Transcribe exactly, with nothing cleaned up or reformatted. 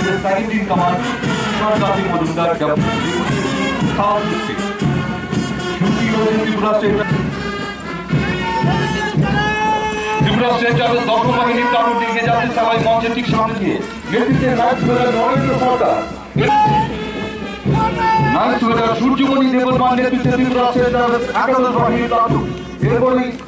the second in command, Pratibadi Kalam, Tripura State. Tripura State যাবে দশম বাহিনীর কারণ দিকে যাচ্ছে সবাই মঞ্চের ঠিক সামনে দিয়ে নেতৃত্বে নায়ক সুবেদার নরেন্দ্র সরকার নায়ক সুবেদার সূর্যমণি দেববর্মার নেতৃত্বে ত্রিপুরা স্টেট যাবে একাদশ বাহিনীর কারণ এরপরই